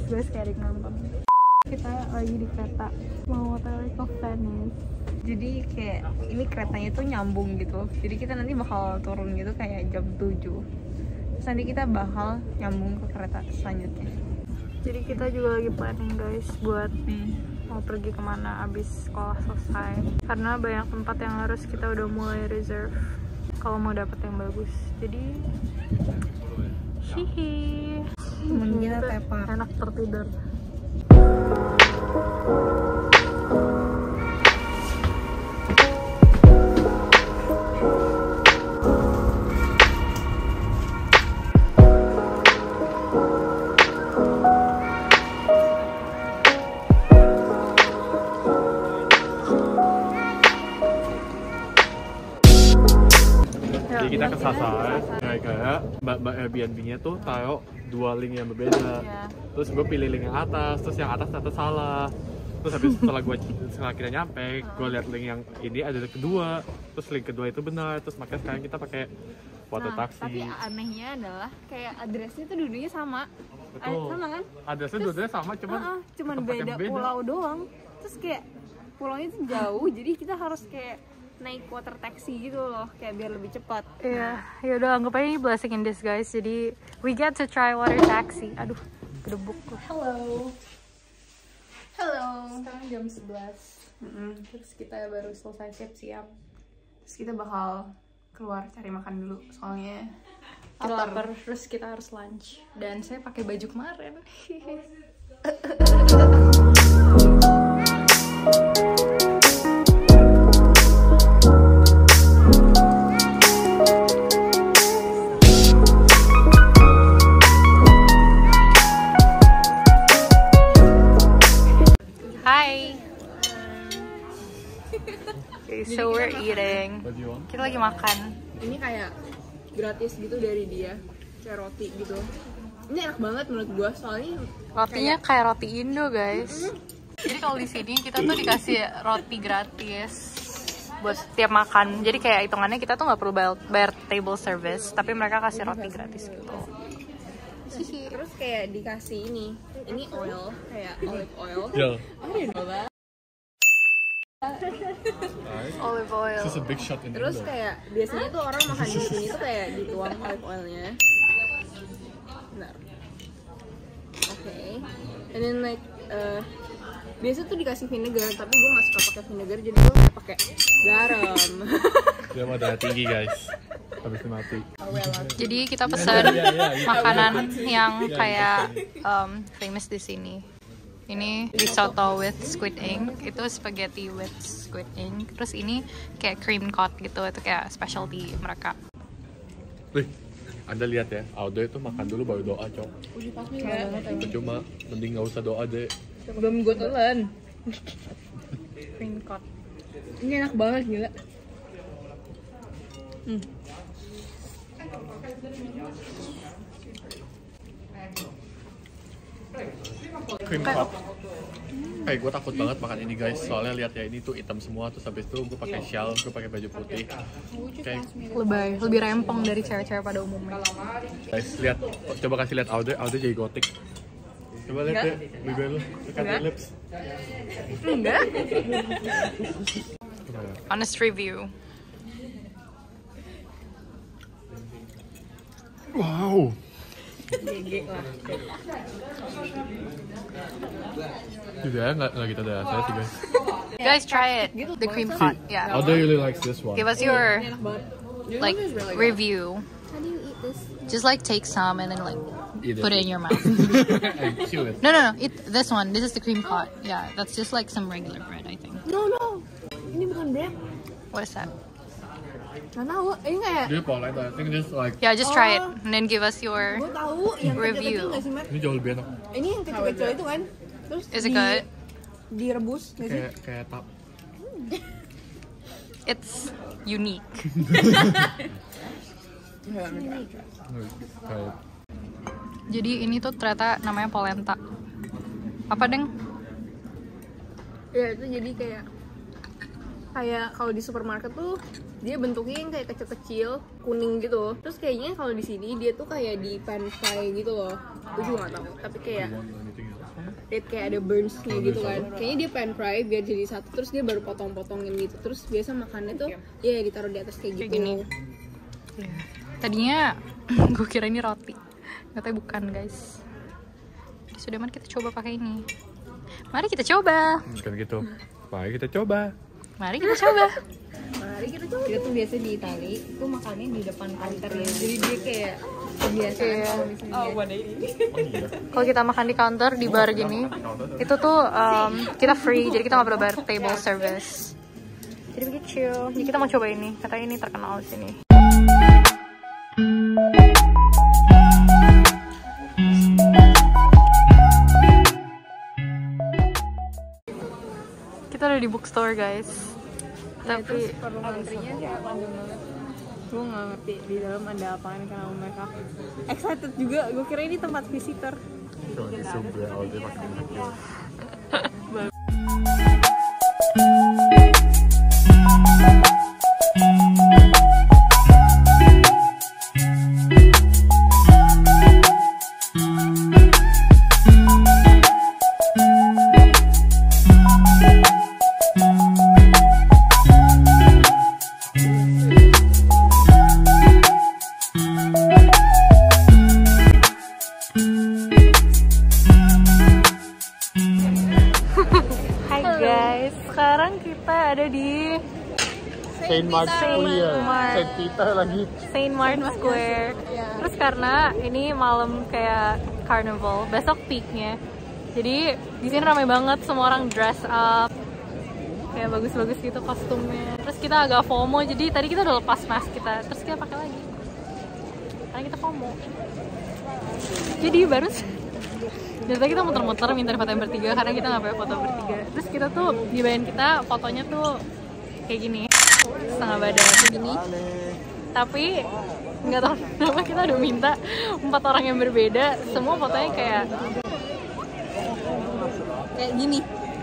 guys, kayak nonton. Kita lagi di kereta mau otw ke Venice. Jadi kayak ini keretanya tuh nyambung gitu. Jadi kita nanti bakal turun gitu kayak jam 7. Terus nanti kita bakal nyambung ke kereta selanjutnya. Jadi kita juga lagi planning guys buat mau pergi kemana abis sekolah selesai. Karena banyak tempat yang harus kita udah mulai reserve kalau mau dapet yang bagus. Jadi hihi, temen kita tepar enak tertidur. Jadi kita kesasar, kayak mbak Airbnb-nya tuh taruh 2 link yang berbeda. Terus gue pilih link yang atas, terus yang atas ternyata salah. Terus habis setelah kita nyampe, gue lihat link yang ini ada kedua. Terus link kedua itu benar, terus makanya sekarang kita pakai foto taksi. Tapi anehnya adalah kayak adresnya tuh dulunya sama. Betul. Sama kan? Adresnya dua-duanya sama, cuman beda pulau doang. Terus kayak pulaunya tuh jauh, jadi kita harus kayak naik water taxi gitu loh, kayak biar lebih cepat. Iya, ya udah anggap aja ini blessing in disguise. Jadi we get to try water taxi. Aduh, gedebuk. Hello. Sekarang jam 11. Terus kita baru selesai siap-siap. Terus kita bakal keluar cari makan dulu, soalnya kita lapar. Terus kita harus lunch. Dan saya pakai baju kemarin. So we're eating. Kita lagi makan. Ini kayak gratis gitu dari dia, kayak roti gitu. Ini enak banget menurut gua, soalnya rotinya kayak roti Indo guys. Jadi kalau di sini kita tuh dikasih roti gratis buat setiap makan. Jadi kayak hitungannya kita tuh nggak perlu bayar table service, tapi mereka kasih roti gratis gitu. Terus kayak dikasih ini oil, kayak olive oil. Olive oil. This is a big shot in Terus kayak biasanya tuh orang makan di sini tuh kayak dituang olive oilnya. Benar. Oke. And then like biasa tuh dikasih vinegar, tapi gue nggak suka pakai vinegar, jadi gue kayak pakai garam. Dia mau darah tinggi guys. Habis mati. Jadi kita pesan makanan yang kayak famous di sini. Ini risotto with squid ink, itu spaghetti with squid ink. Terus ini kayak cream cod gitu, itu kayak specialty mereka. Wih, Anda lihat ya, Aude itu makan dulu baru doa, cok. Cuma mending nggak usah doa deh. Belum gue telan. Cream cod. Ini enak banget gila. Cream cod. Kayak gue takut banget makan ini guys, soalnya lihat ya ini tuh hitam semua, terus habis itu gue pakai shawl, gue pakai baju putih. Kayak lebih rempong dari cewek-cewek pada umumnya. Guys, lihat, coba kasih lihat Aude jadi gotik. Coba lihat deh, bibir lu, dekat lips. Enggak. Honest review. Wow. GG lah. Juga nggak kita ada saya sih guys. Guys, try it. The cream cod. Yeah. Aude really likes this one. Give us your like review. How do you eat this? Just like take some and then like Eat put it in your mouth. And chew it. No. Eat this one. This is the cream cod. Yeah, that's just like some regular bread, I think. No. Ini bukan bread. What is that? Nggak tahu. Ini kayak. Dia polite, I think just like. Yeah, just try it and then give us your Gue tahu yang review. kecil-kecil nggak sih, Matt? Ini jauh lebih enak. Ini yang kecil-kecil itu kan. Terus Is it good? direbus nggak sih? Kayak tap. It's unique. Jadi ini tuh ternyata namanya polenta. Apa, Deng? Ya itu jadi kayak kalau di supermarket tuh dia bentuknya yang kayak kecil-kecil kuning gitu. Terus kayaknya kalau di sini dia tuh kayak di pan fry gitu loh. Gue juga nggak tahu. Tapi kayak lihat kayak ada burns-nya gitu kan. Kayaknya dia pan fry biar jadi satu, terus dia baru potong-potongin gitu. Terus biasa makannya tuh ya ditaruh di atas kayak gitu. Gini. Tadinya gue kira ini roti, ternyata bukan guys. Sudah, mari kita coba pakai ini. Mari kita coba. Bukan gitu. Mari kita coba. Mari kita coba. Mari kita coba. Kita tuh biasa di Itali tuh makannya di depan counter ya. Jadi dia kayak kebiasaan kalau misalnya. Kalau kita makan di counter di bar gini, itu tuh kita free, jadi kita nggak perlu bayar table service. Jadi begitu. Jadi kita mau coba ini, katanya ini terkenal di sini. Kita udah di bookstore guys, tapi antrinya kayak panjang banget. Gue nggak ngerti di dalam ada apaan karena mereka excited juga. Gue kira ini tempat visitor. sekarang kita ada di Saint Mark Square. Saint Peter lagi. Saint Mark Square. Terus karena ini malam kayak carnival, besok peaknya. Jadi di sini ramai banget, semua orang dress up, kayak bagus-bagus gitu kostumnya. Terus kita agak FOMO, jadi tadi kita udah lepas mask kita, terus kita pakai lagi. Karena kita FOMO. Jadi baru dari tadi kita muter-muter minta foto yang bertiga karena kita nggak pakai foto bertiga. Terus kita tuh di bayan kita fotonya tuh kayak gini, setengah badan kayak gini. Tapi nggak tahu kenapa kita udah minta 4 orang yang berbeda, semua fotonya kayak gini.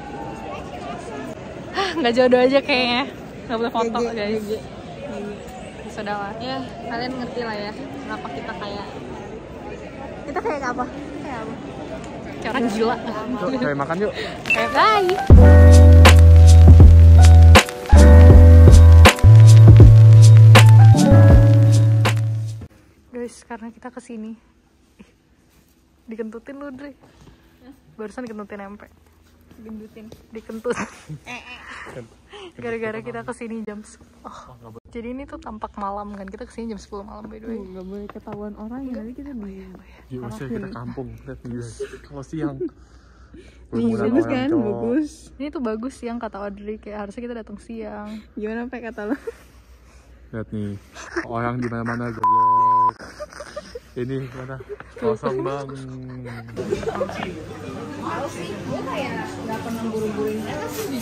Nggak jodoh aja kayaknya, nggak boleh foto guys. Sudahlah. Ya kalian ngerti lah ya kenapa kita kayak apa? Kayak apa? Kayak orang gila. Yuk, kayak makan yuk. Kayak bye. Guys, karena kita kesini dikentutin lu, Dre. Barusan dikentutin MP. Dikentut. Gara-gara kita kesini jam 10. Jadi ini tuh tampak malam kan, kita kesini jam 10 malam by the way. Gak boleh ketahuan orang ya, nanti kita Di usia kita kampung, lihat guys. Kalau siang bagus kan, bagus. Ini tuh bagus siang kata Audrey, kayak harusnya kita datang siang. Gimana Pak kata lo? Lihat nih, orang di mana-mana goblok. Ini mana? Kosong bang. Tahu sih, gue kayak nggak pernah buru-buruin mereka sih.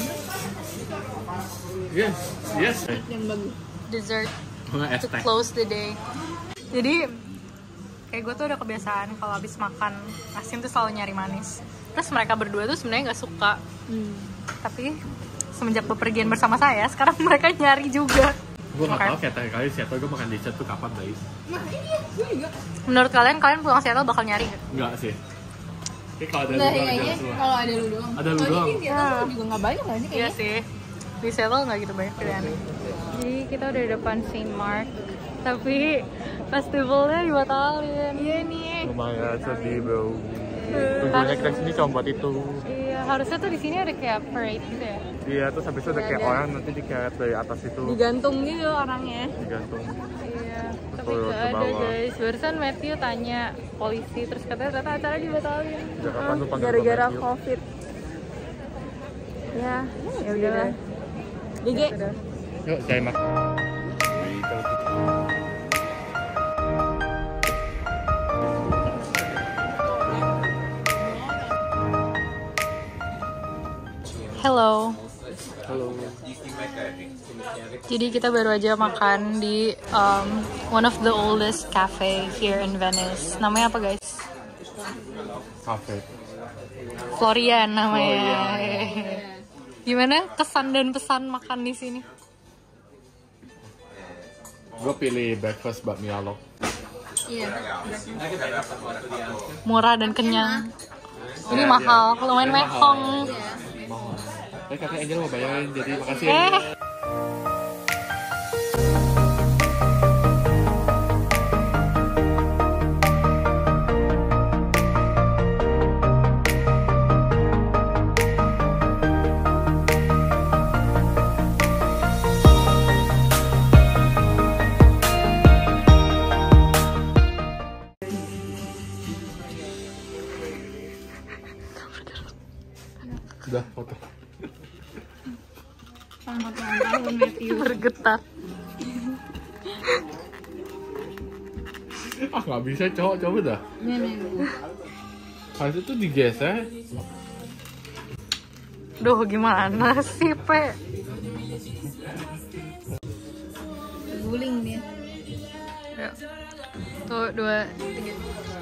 Yes. Yang bagus. Dessert to close the day. Jadi kayak gue tuh udah kebiasaan kalau habis makan asin tuh selalu nyari manis. Terus mereka berdua tuh sebenarnya nggak suka. Tapi semenjak bepergian bersama saya, sekarang mereka nyari juga. Gue nggak tahu kayak kali Seattle gue makan dessert tuh kapan guys. Nah ini gue juga. Menurut kalian pulang Seattle bakal nyari nggak? Enggak sih. Kayak kalau ada kayaknya kalau ada lu doang. Ada lu doang. Di Seattle juga nggak banyak nggak sih kayaknya? Iya sih. Di Seattle nggak gitu banyak pilihannya. Jadi kita udah di depan Saint Mark, tapi festivalnya dibatalin. Iya nih. Lumayan sedih bro. Tujuannya kita kesini cuma buat itu. Iya, harusnya tuh di sini ada kayak parade gitu ya. Iya, terus habis itu ada kayak orang nanti dikeret dari atas itu. Digantung gitu orangnya. Digantung. Iya, tapi Betul, nggak ke ada bawah. guys. Barusan Matthew tanya polisi, terus katanya ternyata acara dibatalin. Kapan lu panggil Gara-gara Matthew? COVID. Ya udahlah. GG. Yuk, cari makan. Hello. Halo. Jadi kita baru aja makan di one of the oldest cafe here in Venice. Namanya apa guys? Cafe. Florian namanya. Gimana kesan dan pesan makan di sini? Gue pilih breakfast bakmi alok. Iya. Murah dan kenyang. Ini mahal, lumayan mehong. Kakak Angel mau bayarin, jadi makasih ya. Udah foto. Selamat ulang tahun Matthew. Bergetar. Nggak bisa cowok, coba dah. Harus itu digeser. Duh, gimana sih, Pe? Guling dia. Ya. Tuh, 2, 3.